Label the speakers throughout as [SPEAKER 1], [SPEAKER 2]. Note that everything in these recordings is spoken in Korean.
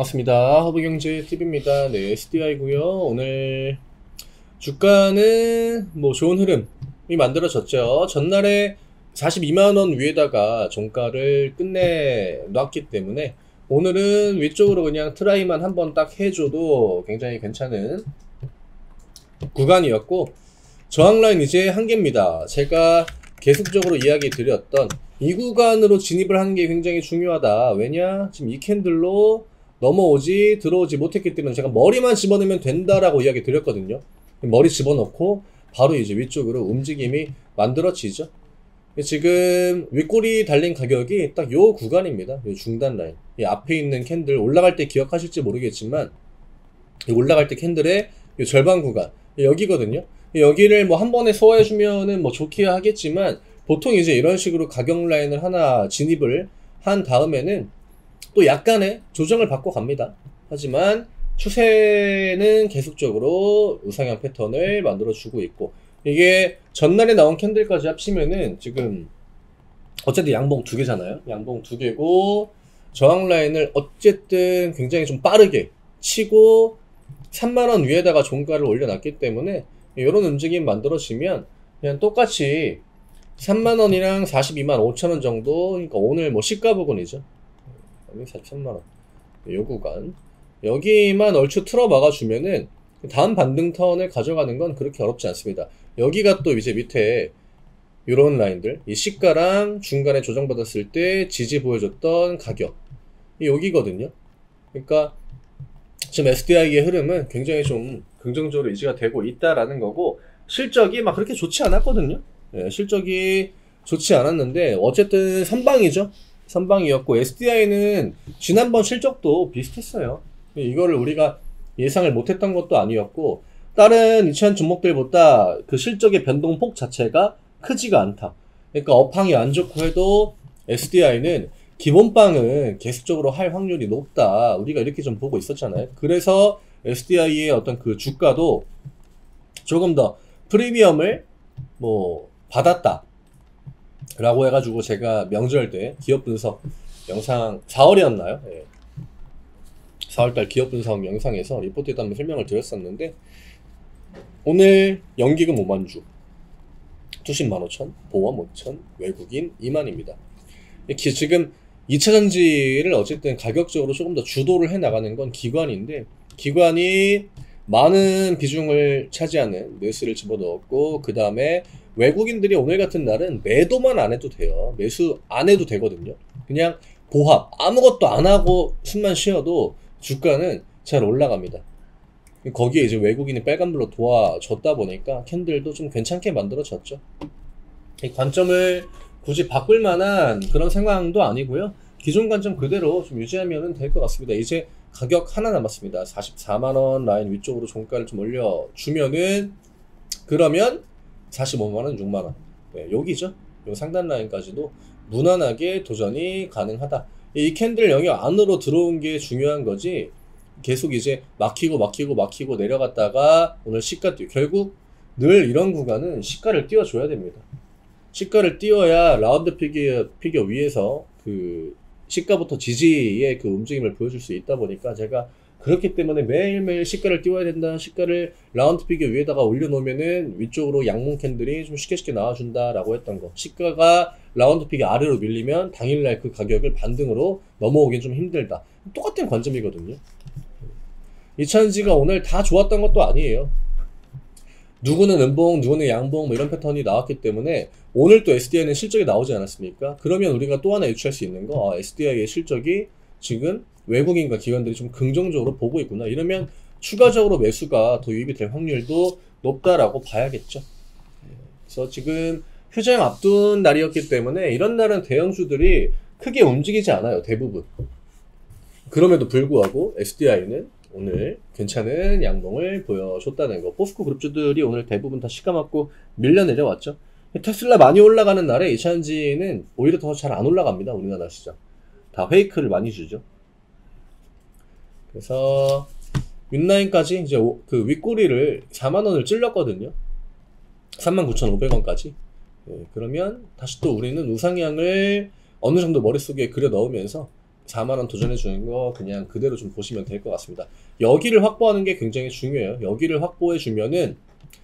[SPEAKER 1] 반갑습니다. 허브경제TV입니다. 네, SDI고요. 오늘 주가는 뭐 좋은 흐름이 만들어졌죠. 전날에 42만원 위에다가 종가를 끝내놨기 때문에 오늘은 위쪽으로 그냥 트라이만 한번 딱 해줘도 굉장히 괜찮은 구간이었고, 저항라인 이제 한계입니다. 제가 계속적으로 이야기 드렸던 이 구간으로 진입을 하는 게 굉장히 중요하다. 왜냐? 지금 이 캔들로 들어오지 못했기 때문에 제가 머리만 집어넣으면 된다라고 이야기 드렸거든요. 머리 집어넣고 바로 이제 위쪽으로 움직임이 만들어지죠. 지금 윗꼬리 달린 가격이 딱 요 구간입니다. 요 중단 라인. 이 앞에 있는 캔들 올라갈 때 기억하실지 모르겠지만, 이 올라갈 때 캔들의 요 절반 구간 여기거든요. 여기를 뭐 한 번에 소화해주면은 뭐 좋기야 하겠지만, 보통 이제 이런 식으로 가격 라인을 하나 진입을 한 다음에는 또 약간의 조정을 받고 갑니다. 하지만 추세는 계속적으로 우상향 패턴을 만들어주고 있고, 이게 전날에 나온 캔들까지 합치면은 지금 어쨌든 양봉 두 개잖아요. 양봉 두 개고, 저항 라인을 어쨌든 굉장히 좀 빠르게 치고 3만원 위에다가 종가를 올려놨기 때문에 이런 움직임 만들어지면 그냥 똑같이 3만원이랑 42만 5천원 정도, 그러니까 오늘 뭐 시가 부근이죠. 43만원 요 구간 여기만 얼추 틀어 막아주면은 다음 반등 턴을 가져가는 건 그렇게 어렵지 않습니다. 여기가 또 이제 밑에 요런 라인들, 이 시가랑 중간에 조정받았을 때 지지 보여줬던 가격, 여기거든요. 그러니까 지금 SDI의 흐름은 굉장히 좀 긍정적으로 유지가 되고 있다라는 거고, 실적이 막 그렇게 좋지 않았거든요. 네, 실적이 좋지 않았는데 어쨌든 선방이죠. 선방이었고, SDI는 지난번 실적도 비슷했어요. 이거를 우리가 예상을 못했던 것도 아니었고, 다른 2차원 종목들보다 그 실적의 변동폭 자체가 크지가 않다. 그러니까 업황이 안 좋고 해도 SDI는 기본빵은 계속적으로 할 확률이 높다. 우리가 이렇게 좀 보고 있었잖아요. 그래서 SDI의 어떤 그 주가도 조금 더 프리미엄을 뭐 받았다 라고 해가지고, 제가 명절 때 기업 분석 영상 4월이었나요? 예. 4월달 기업 분석 영상에서 리포트에도 한번 설명을 드렸었는데, 오늘 연기금 5만주, 투신 15,000, 보험 5,000, 외국인 2만입니다. 지금 2차전지를 어쨌든 가격적으로 조금 더 주도를 해 나가는 건 기관인데, 기관이 많은 비중을 차지하는 매수를 집어넣었고, 그 다음에 외국인들이 오늘 같은 날은 매도만 안 해도 돼요. 매수 안 해도 되거든요. 그냥 보합, 아무것도 안 하고 숨만 쉬어도 주가는 잘 올라갑니다. 거기에 이제 외국인이 빨간불로 도와줬다 보니까 캔들도 좀 괜찮게 만들어졌죠. 이 관점을 굳이 바꿀 만한 그런 상황도 아니고요. 기존 관점 그대로 좀 유지하면 될 것 같습니다. 이제 가격 하나 남았습니다. 44만원 라인 위쪽으로 종가를 좀 올려주면은, 그러면 45만원, 6만원. 네, 여기죠. 요 상단 라인까지도 무난하게 도전이 가능하다. 이 캔들 영역 안으로 들어온 게 중요한 거지, 계속 이제 막히고 내려갔다가 오늘 시가 결국 늘 이런 구간은 시가를 띄워줘야 됩니다. 시가를 띄워야 라운드 피겨 위에서 그 시가부터 지지의 그 움직임을 보여줄 수 있다 보니까, 제가 그렇기 때문에 매일매일 시가를 띄워야 된다, 시가를 라운드 피겨 위에다가 올려놓으면은 위쪽으로 양봉 캔들이 좀 쉽게 나와준다 라고 했던 거, 시가가 라운드 피겨 아래로 밀리면 당일날 그 가격을 반등으로 넘어오긴 좀 힘들다, 똑같은 관점이거든요. 이차전지가 오늘 다 좋았던 것도 아니에요. 누구는 음봉, 누구는 양봉, 뭐 이런 패턴이 나왔기 때문에 오늘 또 SDI는 실적이 나오지 않았습니까? 그러면 우리가 또 하나 유추할 수 있는 거, SDI의 실적이 지금 외국인과 기관들이 좀 긍정적으로 보고 있구나. 이러면 추가적으로 매수가 더 유입이 될 확률도 높다라고 봐야겠죠. 그래서 지금 휴장 앞둔 날이었기 때문에 이런 날은 대형주들이 크게 움직이지 않아요, 대부분. 그럼에도 불구하고 SDI는 오늘 괜찮은 양봉을 보여줬다는 거. 포스코 그룹주들이 오늘 대부분 다 시가 맞고 밀려 내려왔죠. 테슬라 많이 올라가는 날에 이차전지는 오히려 더 잘 안 올라갑니다. 우리나라 시장 다 페이크를 많이 주죠. 그래서 윗라인까지 이제 그 윗꼬리를 4만원을 찔렀거든요. 39,500원까지. 네, 그러면 다시 또 우리는 우상향을 어느 정도 머릿속에 그려 넣으면서 4만원 도전해주는 거 그냥 그대로 좀 보시면 될 것 같습니다. 여기를 확보하는 게 굉장히 중요해요. 여기를 확보해주면은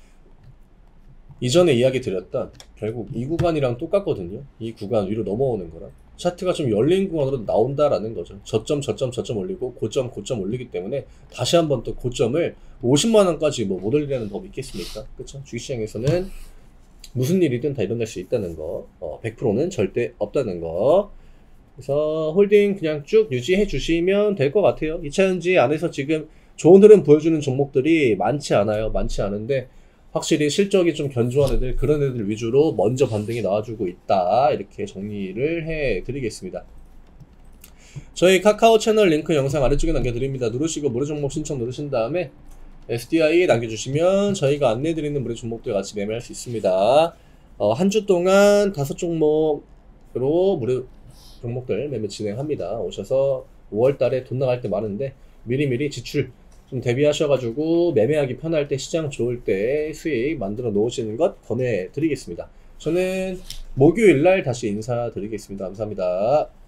[SPEAKER 1] 이전에 이야기 드렸던 결국 이 구간이랑 똑같거든요. 이 구간 위로 넘어오는 거랑 차트가 좀 열린 구간으로 나온다라는 거죠. 저점 올리고 고점 올리기 때문에 다시 한번 또 고점을 50만원까지 뭐 못 올리라는 법 있겠습니까? 그쵸? 주식시장에서는 무슨 일이든 다 일어날 수 있다는 거, 100%는 절대 없다는 거. 그래서 홀딩 그냥 쭉 유지해 주시면 될 것 같아요. 2차전지 안에서 지금 좋은 흐름 보여주는 종목들이 많지 않아요. 많지 않은데 확실히 실적이 좀 견조한 애들, 그런 애들 위주로 먼저 반등이 나와주고 있다. 이렇게 정리를 해 드리겠습니다. 저희 카카오 채널 링크 영상 아래쪽에 남겨드립니다. 누르시고 무료 종목 신청 누르신 다음에 SDI 남겨주시면 저희가 안내해드리는 무료 종목들 같이 매매할 수 있습니다. 한 주 동안 5종목으로 무료 종목들 매매 진행합니다. 오셔서 5월달에 돈 나갈 때 많은데 미리미리 지출 좀 대비하셔가지고 매매하기 편할 때, 시장 좋을 때 수익 만들어 놓으시는 것 권해드리겠습니다. 저는 목요일날 다시 인사드리겠습니다. 감사합니다.